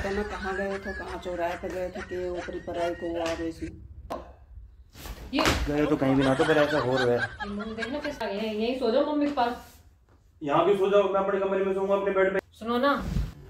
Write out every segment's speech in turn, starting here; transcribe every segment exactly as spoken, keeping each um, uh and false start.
पता ना कहाँ गए थे, कहाँ चौराहे पे गए थे कि ऊपरी पराई को आ गई थी। ये गए तो कहीं भी ना, तो फिर ऐसा हो रहा है। मम्मी देखना कैसे आ गए हैं। यहीं सो जाओ मम्मी के पास। यहाँ भी सो जाओ, मैं अपने कमरे में सोऊंगा अपने बेड पे। सुनो ना,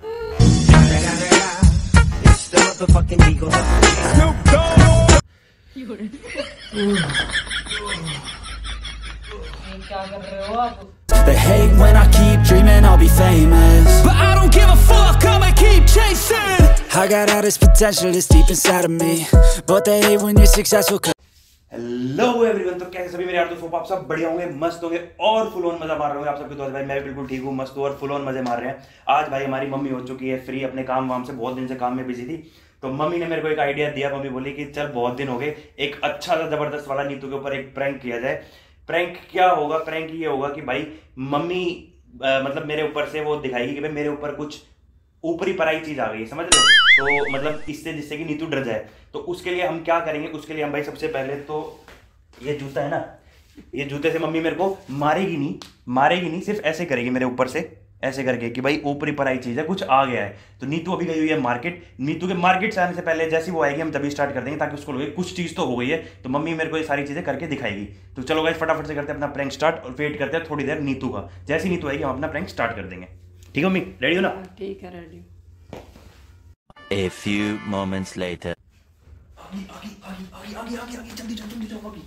क्या कर रहे हो आप? They hate when I keep dreaming I'll be famous, but I don't give a fuck, I'ma keep chasing. I got all this potential that's deep inside of me, but they hate when you're successful. Hello everyone, तो कैसे सभी मेरे यार दोस्तों, आप सब बढ़िया होंगे, मस्त होंगे और फुल ऑन मजा मार रहे होंगे। आप सबके दोस्त भाई मैं बिल्कुल ठीक हूँ, मस्त हूँ और फुल ऑन मजे मार रहे हैं। आज भाई हमारी मम्मी हो चुकी है फ्री अपने काम वाम से, बहुत दिन से काम में बिजी थी। तो मम्मी ने मेरे को एक आइडिया दिया। मम्मी बोली कि चल बहुत दिन हो गए, एक अच्छा सा जबरदस्त वाला नीतू के ऊपर एक प्रैंक किया जाए। प्रैंक क्या होगा? प्रैंक ये होगा कि भाई मम्मी आ, मतलब मेरे ऊपर से वो दिखाएगी कि भाई मेरे ऊपर कुछ ऊपरी पराई चीज आ गई, समझ लो। तो मतलब इससे जिससे कि नीतू डर जाए। तो उसके लिए हम क्या करेंगे? उसके लिए हम भाई सबसे पहले तो ये जूता है ना, ये जूते से मम्मी मेरे को मारेगी नहीं, मारेगी नहीं, सिर्फ ऐसे करेगी मेरे ऊपर से, ऐसे करके कि भाई ऊपरी पराई चीज है, कुछ आ गया है। तो नीतू अभी गई हुई है मार्केट। नीतू के मार्केट से आने से पहले जैसी वो आएगी हम तभी स्टार्ट कर देंगे, ताकि उसको लगे कुछ चीज तो हो गई है। तो मम्मी मेरे को ये सारी चीजें करके दिखाएगी। तो चलो गाइस फटाफट से करते हैं अपना प्रैंक स्टार्ट और वेट करते हैं थोड़ी देर नीतू का। जैसी नीतू आएगी हम अपना प्रैंक स्टार्ट कर देंगे। ठीक है मम्मी, रेडी हो ना? ठीक है, ready. A few moments later. आगे आगे आगे आगे आगे आगे आगे जल्दी जाओ, जल्दी जाओ आगे।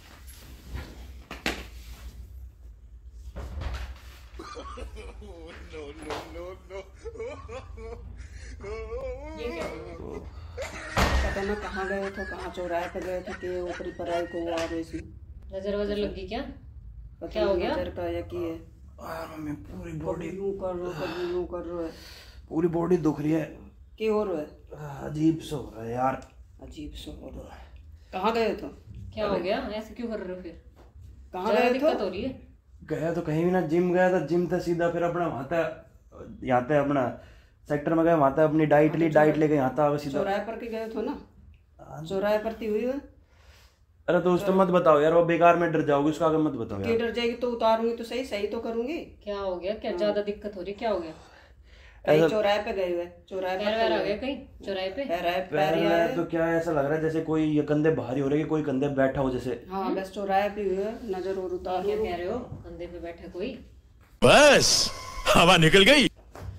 ये क्या हुआ? पता ना कहाँ गए थे, कहाँ चौराहे पे गए थे कि ऊपरी पराई को आ गई थी। नजर वजर लगी क्या? पता क्या हो नहीं गया? नजर का या की है। यार मम्मी पूरी बॉडी, कभी यूं कर रहे हो, कभी यूं कर रहे हो। पूरी बॉडी दुख रही है। की हो रहा है? अजीब सा हो रहा है यार। अजीब सा हो रहा है। कहाँ गए थे? क्या हो गया? ऐसे क्यों कर रहे हो? फिर कहाँ ज्यादा गए दिक्कत थे? हो रही है? गया तो कहीं भी ना, जिम गया था, जिम था सीधा, फिर अपना वहाँ था, यहाँ था अपना सेक्टर में गए, वहाँ था अपनी डाइट ली, डाइट लेके यहाँ था सीधा। चौराहे पर के गए थे ना? चौराहे पर थी हुई है। अरे तो उसको मत बताओ यार, वो बेकार में डर जाओगे, उसको आगे मत बताओ कि यार। डर जाएगी तो उतारूंगी तो सही, सही तो करूंगी। क्या हो गया? क्या ज्यादा दिक्कत हो रही? क्या हो गया? कहीं चौराहे पे गए हुए, चौराहे पैर वैर आ गए कहीं चौराहे पे? पैर आए, पैर पैर ही में आए। तो क्या ऐसा लग रहा है जैसे कोई ये कंधे भारी हो रहे हैं, कोई कंधे बैठा हो जैसे। हाँ बस चौराहे पे हुए, नजर और उतार। क्या कह रहे हो? कंधे पे बैठा कोई? बस हवा निकल गई।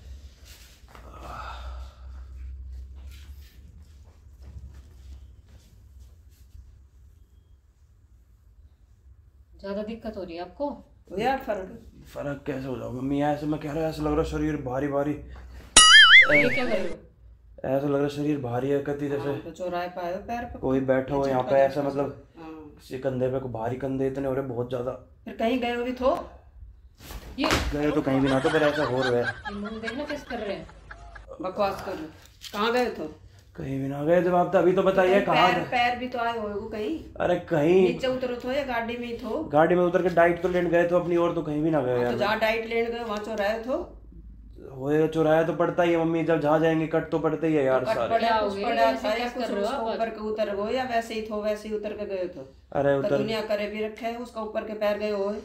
ज्यादा दिक्कत हो रही है आपको? तो यार फर्क फर्क कैसे हो जाओ मम्मी? ऐसे मैं कह रहा हूँ, ऐसा लग रहा है शरीर भारी भारी, ये क्या कर रहे हो? ऐसा लग रहा है शरीर भारी है कति जैसे तो चौराहे पे आए हो, पैर पे कोई बैठा हो यहाँ पे, ऐसा मतलब हाँ। किसी कंधे पे, को भारी कंधे इतने हो रहे बहुत ज्यादा। फिर कहीं गए हुए तो ये गए तो कहीं भी ना, तो फिर ऐसा हो रहा है। ये मम्मी देखना कैसे कर रहे हैं। बकवास कर रहे। कहाँ गए थे? कहीं भी ना गए जवाब तो अभी तो बताइए कहाँ पैर गए? पैर भी तो आए होगे कहीं। अरे कहीं नीचे उतरो थो या गाड़ी में ही थो? गाड़ी में उतर के डाइट तो लेने गए तो अपनी, और तो कहीं भी ना गए तो यार। जहाँ डाइट लेने गए वहाँ चौराहे थो। होए चौराया तो पड़ता ही है मम्मी, जब जहाँ जाएंगे कट तो पड़ता ही है यार कट सारे। पड़ा, क्या कुछ हो गया? पड़ा ऐसे था या कैसे कुछ कर रहे हो उसको आप? ऊपर के उतर गए या वैसे ही थो, वैसे ही उतर के गए थे? अरे तो उतर दुनिया करे भी रखे है, उसका ऊपर के पैर गए हो।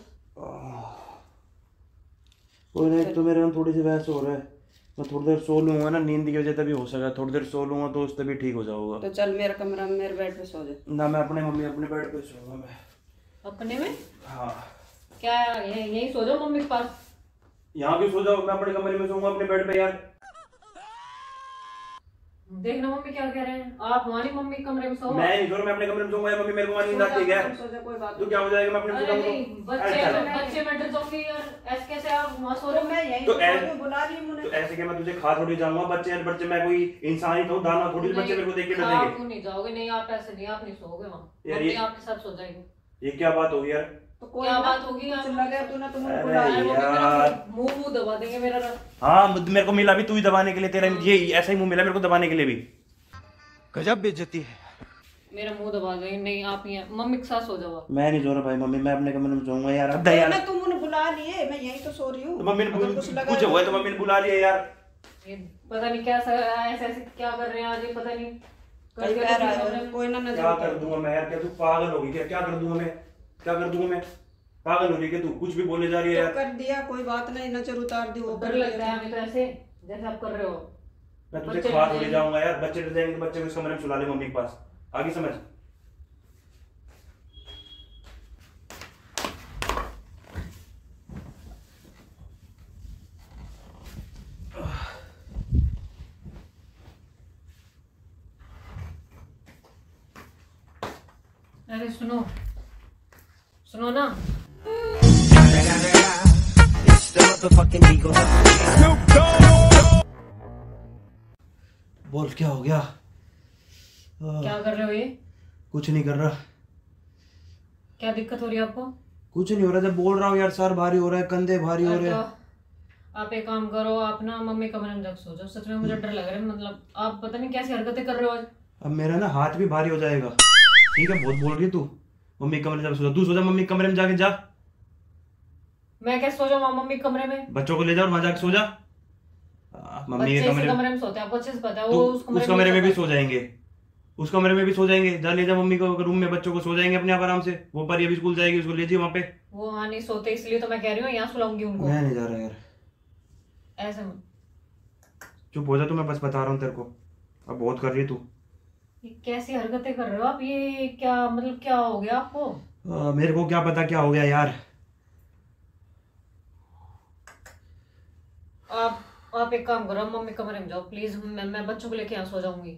कोई नहीं, तो मेरे में थोड़ी सी बहस हो रहा है। मैं थोड़ी देर सो लूंगा ना, नींद की वजह तभी हो सका, थोड़ी देर सो लूंगा तो उससे भी ठीक हो जाऊंगा। तो चल मेरे कमरा में, मेरे बेड पे सो जा। ना मैं अपने मम्मी अपने बेड पे सोऊंगा मैं। अपने में? हाँ क्या यहीं यहीं सो जाओ मम्मी के पास। यहाँ भी सो जाओ, मैं अपने कमरे में सोऊंगा अपने बेड पे यार। देखना मम्मी क्या कह रहे हैं। आप हमारी मम्मी के कमरे में सो। मैं नहीं सो रहा, मैं अपने कमरे में सोऊंगा। मम्मी मेरे को वहाँ नींद आती है क्या? सो जा, कोई बात तो क्या हो जाएगा? मैं अपने अरे सोऊंगा नहीं, तो- बच्चे अच्छा। बच्चे मैं डर जाऊंगी यार। ऐसे कैसे आप वहाँ सो रहे हो? मैं यहीं तो तो ऐ- सो रही हूँ, बुला रही मुझे। तो ऐसे कि मैं तुझे खा थोड़ी जाऊंगा? बच्चे हैं बच्चे, मैं कोई इंसान ही तो हूँ, दाना थोड़ी बच्चे मेरे को देख के आप डरेंगे। क्यों नहीं जाओगे? नहीं आप ऐसे नहीं, आप नहीं सोओगे वहाँ। यार मम्मी ये- आपके साथ सो जाएगी। ये क्या बात होगी यार? तो कोई क्या ना, बात होगी? कुछ आप लगे तू ना, तुम अरे बुला रही मम्मी हो। यार। मुंह मुंह दबा देंगे मेरा। हाँ मेरे को मिला भी तू ही दबाने के लिए, तेरा ये ऐसा ही मुंह मिला मेरे को दबाने के लिए भी। गजब बेइज्जती है। मेरा मुंह दबा देंगे। नहीं आप ही मम्मी के साथ सो जाओ आप। मैं नहीं सो रहा भाई मम्मी, मैं अपने कमरे में सोऊंगा यार। अब कोई यार ना, तुम उन्हें बुला लिए, मैं यहीं तो सो रही हूँ। तो मम्मी ने अगर कुछ लगा कुछ हुआ तो मम्मी ने बुला लिया यार। ये पता नहीं क्या ऐसे ऐसे क्या कर रहे हैं आज, ये पता नहीं। कहीं पैर आए हो, कोई ना नजर क्या उतार। कर दूंगा मैं यार? क्या तू पागल होगी क्या? क्या कर दूंगा मैं? क्या कर दूंगा मैं? पागल हो रही है क्या तू? कुछ भी बोले जा रही है तो यार। कर दिया, कोई बात नहीं, नजर उतार दी, वो डर कर लगता है दिया। हमें तो ऐसे जैसे आप कर रहे हो। मैं तुझे बच्चे खा डर थोड़ी जाएंगे। जाऊंगा यार, बच्चे डर जाएंगे तो बच्चे को इस कमरे में सुला ले मम्मी के पास, आगे समझ। अरे सुनो सुनो ना, बोल क्या हो गया? क्या कर रहे हो ये? कुछ नहीं कर रहा। क्या दिक्कत हो रही है आपको? कुछ नहीं हो रहा, जब बोल रहा हूँ यार सर भारी हो रहा है, कंधे भारी हो रहे हैं। तो आप एक काम करो, आप ना मम्मी कमरे में जाकर सो जाओ। सच में मुझे डर लग रहा है, मतलब आप पता नहीं कैसी हरकतें कर रहे हो आज। अब मेरा ना हाथ भी भारी हो जाएगा। ठीक है, बहुत बोल रही है तू। मम्मी कमरे में जाकर सो जा, तू सो जा मम्मी कमरे में जाके जा। मैं कैसे सो जाऊँ मम्मी के कमरे में? बच्चों को ले जा और वहां जाके सो जा। आ, मम्मी बच्चे के इसी कमरे कमरे में सोते हैं, आपको अच्छे से पता है। तो वो उस कमरे में भी सो जाएंगे, उस कमरे में भी सो जाएंगे। जा ले जा मम्मी को रूम में, बच्चों को सो जाएंगे अपने आप आराम से। वो परी अभी स्कूल जाएगी, उसको ले जाइए वहां पे। वो वहां नहीं सोते, इसलिए तो मैं कह रही हूँ यहाँ सुलाऊंगी उनको। मैं नहीं जा रहा यार, ऐसे में चुप हो जा तू, मैं बस बता रहा हूँ तेरे को। अब बहुत कर रही है तू। ये कैसी हरकतें कर रहे हो आप? ये क्या मतलब क्या हो गया आपको? आ, मेरे को क्या पता क्या हो गया यार। आप आप एक काम करो, मम्मी कमरे में जाओ प्लीज। मैं मैं बच्चों को लेके यहाँ सो जाऊंगी।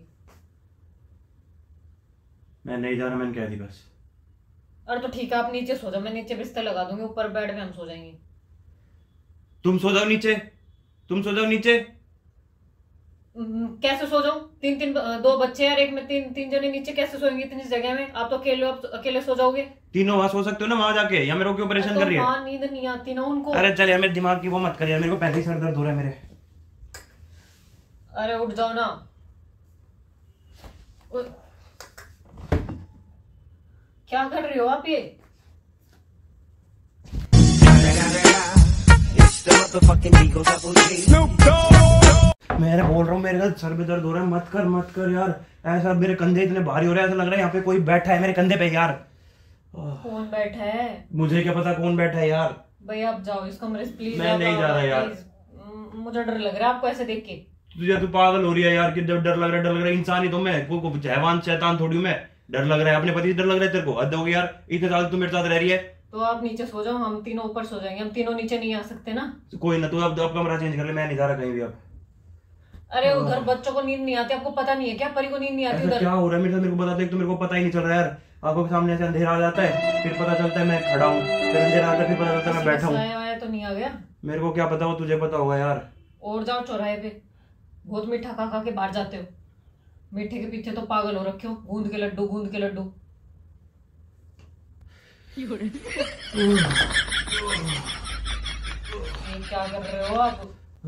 मैं नहीं जा रहा, मैंने कह दी बस। अरे तो ठीक है, आप नीचे सो जाओ, मैं नीचे बिस्तर लगा दूंगी, ऊपर बेड पे हम सो जाएंगे। तुम सो जाओ नीचे, तुम सो जाओ नीचे। हम्म, कैसे सो जाऊं? तीन तीन दो बच्चे हैं और एक में तीन तीन जने नीचे कैसे सोएंगे इतनी जगह में? आप तो अकेले आप तो अकेले सो जाओगे। तीनों वहां सो सकते हो ना वहां जाके, या मेरे को क्यों परेशान तो कर रही है? वहाँ नींद नहीं आती ना उनको। अरे चल यार, मेरे दिमाग की वो मत कर यार, मेरे को पहले ही सर दर्द हो रहा है मेरे। अरे उठ जाओ ना। उ- क्या कर रही हो आप ये? मैं बोल रहा हूँ मेरे सर में दर्द हो रहा है, मत कर मत कर यार ऐसा। मेरे कंधे इतने भारी हो रहे हैं, ऐसा लग रहा है यहाँ पे कोई बैठा है मेरे कंधे पे यार। कौन बैठा है? मुझे क्या पता कौन बैठा है यार। भाई आप जाओ इस कमरे से प्लीज। मैं नहीं जा रहा यार। मुझे डर लग रहा है आपको ऐसे देख के। तुझे तू पागल हो रही है यार कि जब डर लग रहा है, डर लग रहा है। इंसान ही तो मैं, को, को हैवान शैतान थोड़ी हूँ मैं। डर लग रहा है अपने पति से, डर लग रहा है तेरे को? हद हो गई यार, इतने साल तू मेरे साथ रह रही है। तो आप नीचे सो जाओ, हम तीनों ऊपर सो जाएंगे। हम तीनों नीचे नहीं आ सकते ना। कोई ना, तू अब अब कमरा चेंज कर ले, मैं नहीं जा रहा कहीं भी अब। अरे उधर बच्चों को नींद नहीं आती, आपको पता नहीं है क्या? परी को नींद नहीं आती ऐसा उधर। क्या हो रहा है मेरे साथ? मेरे को बता दे, तो मेरे को पता ही नहीं चल रहा यार। आंखों के सामने से अंधेरा आ जाता है, फिर पता चलता है मैं खड़ा हूँ, फिर अंधेरा आता है, फिर पता चलता है मैं बैठा हूँ। आया वाया तो नहीं आ गया? मेरे को क्या पता, वो तुझे पता होगा यार। और जाओ चौराहे पे, बहुत मीठा खा खा के बाहर जाते हो। मीठे के पीछे तो पागल हो रखे हो। गूंद के लड्डू, गूंद के लड्डू। ये क्या कर रहे हो आप?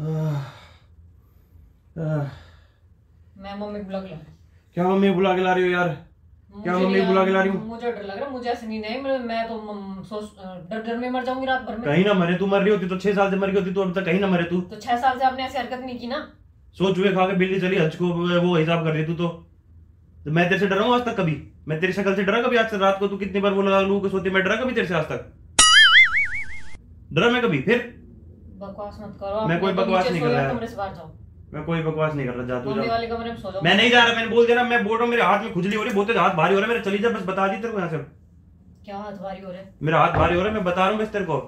मैं मम्मी बुला के ला। क्या मम्मी बुला के ला रही हो यार? क्या मुझे मम्मी नहीं- बुला के ला रही हूँ? मुझे डर लग रहा है, मुझे ऐसे नहीं नहीं मैं मैं तो मम, सोच डर डर में मर जाऊंगी रात भर में। कहीं ना मरे, तू मर रही होती तो छह साल से मर गई होती, तू अब तक कहीं ना मरे तू। तो छह साल से आपने ऐसी हरकत नहीं की ना। सोच हुए खा के बिल्ली चली हज को, वो हिसाब कर रही तू तो। तो मैं तेरे से डरा हूँ आज तक कभी? मैं तेरी शक्ल से डरा कभी आज से? रात को तू कितनी बार वो लगा लू के सोती, मैं डरा कभी तेरे से आज तक? डरा मैं कभी? फिर बकवास मत करो। मैं कोई बकवास नहीं कर रहा है। कमरे से बाहर जाओ। मैं कोई बकवास नहीं कर रहा, जा तू मम्मी जा। वाले कमरे में सो जाओ। मैं नहीं जा रहा, मैंने बोल दिया ना, मैं बोल रहा हूँ मेरे हाथ में खुजली हो रही, बहुत हाथ भारी हो रहा है मेरा। चली जा बस, बता दी तेरे को यहाँ से। क्या हाथ भारी हो रहे हैं? मेरा हाथ भारी हो रहा है, मैं बता रहा हूँ बस तेरे को।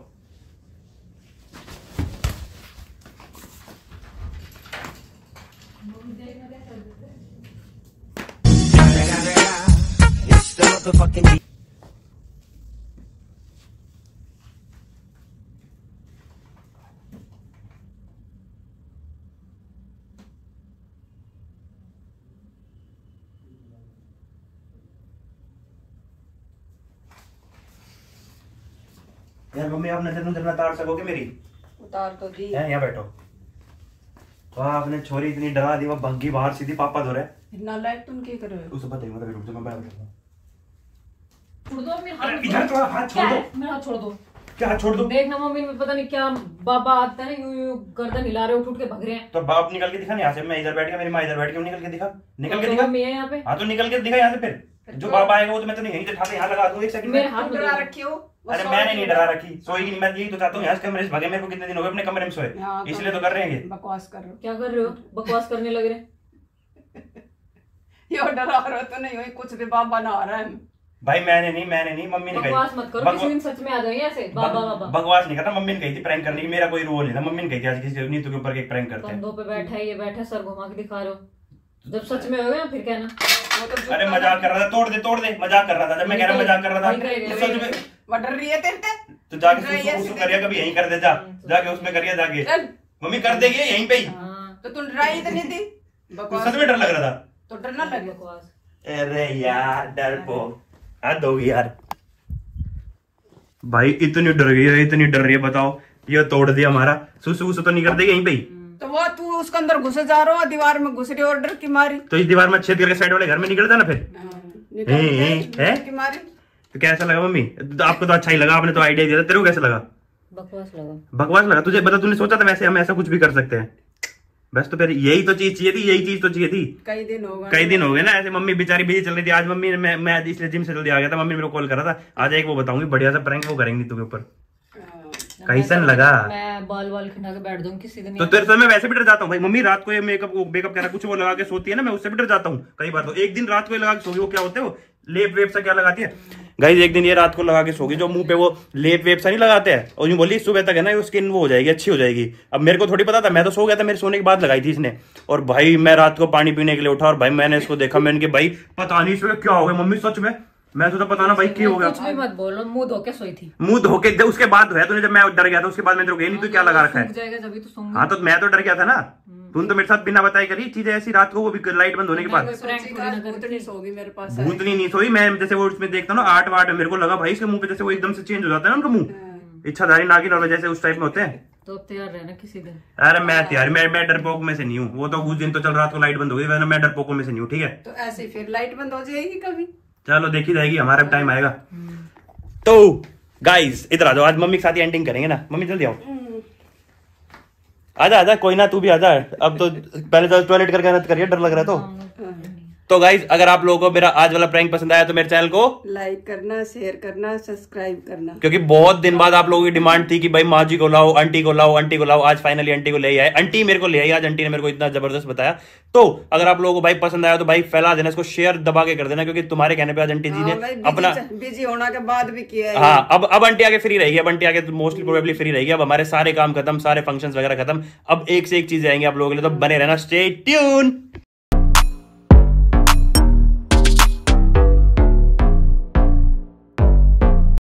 यार मम्मी आप नजर नजर ना तार सकोगे मेरी? उतार तो दी। है यहाँ बैठो। वाह, आपने छोरी इतनी डरा दी, वो भग्गी बाहर सीधी पापा धो रहे। नालायक तुम क्या कर रहे हो? उसे पता ही मतलब रुक जा, मैं बैठ हूँ। छोड़ दो मेरे हाथ। इधर थोड़ा हाथ छोड़ दो। मेरा हाथ छोड़ दो। क्या हाथ छोड़ दो? देखना मम्मी ने पता नहीं क्या बाबा आता है ना, यूं यूं गर्दन हिला रहे, उठ उठ के भग रहे हैं। तो बाप निकल के दिखा ना यहाँ से। मैं इधर बैठ गया, मेरी माँ इधर बैठ गई, निकल के दिखा, निकल के दिखा। मम्मी है यहाँ पे। हाँ तो निकल के दिखा यहाँ से। फिर जो बाप आएगा वो तो मैं तो नहीं यहीं से उठा के यहाँ लगा दूँ एक सेकंड मेरे में। हाथ तुम में डरा दो। रखी हो, अरे मैंने नहीं डरा रखी, सोएगी नहीं। मैं यही तो चाहता हूँ यहाँ से कमरे से भागे। मेरे को कितने दिन हो गए अपने कमरे में सोए, इसलिए तो कर रहे हैं। बकवास कर रहे हो। क्या कर रहे हो? बकवास करने लग रहे। ये डरा रहा तो नहीं हुई, कुछ भी बाबा ना आ रहा है। भाई मैंने नहीं मैंने नहीं मम्मी ने कही। बकवास मत करो, किसी दिन सच में आ जाएंगे ऐसे बाबा बाबा। बकवास नहीं करता, मम्मी ने कही थी प्रैंक करने की, मेरा कोई रोल नहीं था। मम्मी ने कही थी आज किसी नीतू के ऊपर एक प्रैंक करते हैं। कंधों पे बैठा है, ये बैठा, सर घुमा के दिखा रहे हो। जब सच में होगा फिर कहना। तो अरे मजाक कर रहा था, तोड़ दे तोड़ दे, मजाक कर रहा था। जब मैं कह रहा मजाक कर रहा था तो सच में वो डर रही है तेरे से। तो जाके सुसु सुसु करिया, कभी यहीं कर दे, जा जाके उसमें करिया जाके। मम्मी कर देगी यहीं पे ही। तो तू डराई तो नहीं थी? सच में डर लग रहा था तो डरना लगे। बकवास। अरे यार डरपोक, हद होगी यार। भाई इतनी डर गई है, इतनी डर रही है, बताओ। ये तोड़ दिया हमारा। सुसु वुसु तो नहीं कर देगी यहीं पे ही? तो वो तू उसके अंदर घुसे जा रहा हो, दीवार में घुस रही हो डर की मारी। तो इस दीवार में छेद करके साइड वाले घर में निकल जाना फिर। है की मारी। तो कैसा लगा मम्मी? तो आपको तो अच्छा ही लगा, आपने तो आइडिया दिया था। तेरे को कैसा लगा? बकवास लगा। बकवास लगा तुझे? बता, तूने सोचा था वैसे हम ऐसा कुछ भी कर सकते हैं? बस तो फिर यही तो चीज चाहिए थी, यही चीज तो चाहिए थी। कई दिन हो गए कई दिन हो गए ना ऐसे। मम्मी बेचारी बिजी चल रही थी। आज मम्मी ने मैं, मैं इसलिए जिम से जल्दी आ गया था। मम्मी ने मेरे को कॉल करा था, आज एक वो बताऊंगी बढ़िया सा प्रैंक वो करेंगी तुझे ऊपर। कैसन लगा? मैं बाल बाल खिंडा के बैठ दूंगी किसी दिन। तो तेरे से मैं वैसे भी डर जाता हूँ भाई। मम्मी रात को ये मेकअप मेकअप कह रहा कुछ वो लगा के सोती है ना, मैं उससे भी डर जाता हूँ कई बार। तो एक दिन रात को लगा के सोगी, वो क्या होते हो लेप वेप सा क्या लगाती है गाइस। एक दिन ये रात को लगा के सोगी, जो मुंह पे वो लेप वेप सा नहीं लगाते हैं, और यूं बोली सुबह तक है ना स्किन वो हो जाएगी, अच्छी हो जाएगी। अब मेरे को थोड़ी पता था, मैं तो सो गया था, मेरे सोने के बाद लगाई थी इसने। और भाई मैं रात को पानी पीने के लिए उठा और भाई मैंने इसको देखा, मैंने कहा भाई पता नहीं इसमें क्या हो गया मम्मी, सच में मैं तो पता ना भाई क्या हो गया। कुछ भी मत बोलो, मुंह धोके सोई थी। मुंह धोके उसके बाद है तूने, जब मैं डर गया था उसके बाद मैं तेरे नहीं तो क्या लगा रखा है जाएगा जब तो हाँ तो मैं तो डर गया था ना। तूने तो मेरे साथ बिना बताए करी चीजें ऐसी रात को, वो भी लाइट बंद होने के बाद। सोगी मेरे पास भूतनी नहीं सोई मैं, जैसे वो उसमें देखता हूँ ना आठ वाट, मेरे को लगा भाई इसके मुंह पे जैसे वो एकदम से चेंज हो जाता है ना उनका मुंह, इच्छाधारी नागिन और जैसे उस टाइप में होते हैं। तो तैयार रहना किसी दिन। अरे मैं तैयार, मैं मैं डरपोक में से नहीं हूँ। वो तो उस दिन तो चल रात को लाइट बंद हो गई, वरना मैं डरपोकों में से नहीं हूँ। ठीक है तो ऐसे ही फिर लाइट बंद हो जाएगी कभी। चलो देखी जाएगी, हमारा भी टाइम आएगा। तो गाइस इधर आ जाओ, आज मम्मी के साथ ही एंडिंग करेंगे ना। मम्मी जल्दी आओ, आजा आजा, कोई ना तू भी आजा। अब तो पहले तो टॉयलेट करके मत करिए, डर लग रहा है तो। तो गाइज अगर आप लोगों को मेरा आज वाला प्रैंक पसंद आया तो मेरे चैनल को लाइक करना, शेयर करना, सब्सक्राइब करना, क्योंकि बहुत दिन बाद आप लोगों की डिमांड थी कि भाई माँ जी को लाओ, आंटी को लाओ, आंटी को लाओ। आज फाइनली आंटी को ले आए, आंटी मेरे को ले आई आज। आंटी ने मेरे को इतना जबरदस्त बताया। तो अगर आप लोगों को भाई पसंद आया तो भाई फैला देना, इसको शेयर दबा के कर देना, क्योंकि तुम्हारे कहने पे आज आंटी जी ने अपना बिजी होने के बाद भी किया है। हाँ अब अब आंटी आगे फ्री रहेगी, अब आंटी आगे मोस्टली प्रोबेबली फ्री रहेगी। अब हमारे सारे काम खत्म, सारे फंक्शंस वगैरह खत्म, अब एक से एक चीज आएंगे आप लोगों के लिए, तो बने रहना, स्टे ट्यून।